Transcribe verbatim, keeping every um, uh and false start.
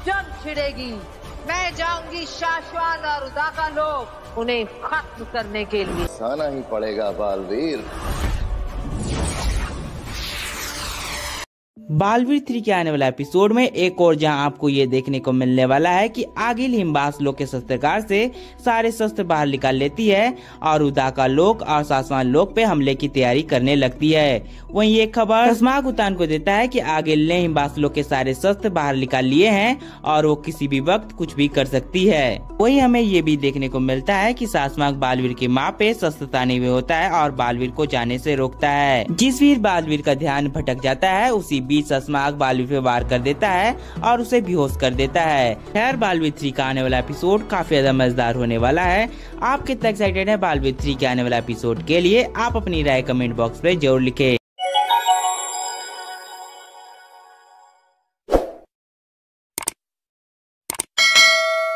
जंग छिड़ेगी। मैं जाऊंगी शाश्वान और उदाका लोग उन्हें खत्म करने के लिए। आना ही पड़ेगा बालवीर। बालवीर थ्री के आने वाला एपिसोड में एक और जहां आपको ये देखने को मिलने वाला है कि आगिल हिमबास लोग के शस्त्रकार से सारे शस्त्र बाहर निकाल लेती है और उदाका लोग और सासवान लोग पे हमले की तैयारी करने लगती है। वहीं एक खबर तस्माग उतान को देता है कि आगिल ने हिमबास लोग के सारे शस्त्र बाहर निकाल लिए हैं और वो किसी भी वक्त कुछ भी कर सकती है। वहीं हमें ये भी देखने को मिलता है कि सासमाग बालवीर की माँ पे शस्त्र ताने हुए होता है और बालवीर को जाने से रोकता है। जिस वीर बालवीर का ध्यान भटक जाता है उसी बीच ससमाग बालवीर पे वार कर देता है और उसे बेहोश कर देता है। खैर बालवीर थ्री का आने वाला एपिसोड काफी ज्यादा मजेदार होने वाला है। आप कितना एक्साइटेड है बालवीर थ्री के आने वाला एपिसोड के लिए? आप अपनी राय कमेंट बॉक्स पे जरूर लिखें।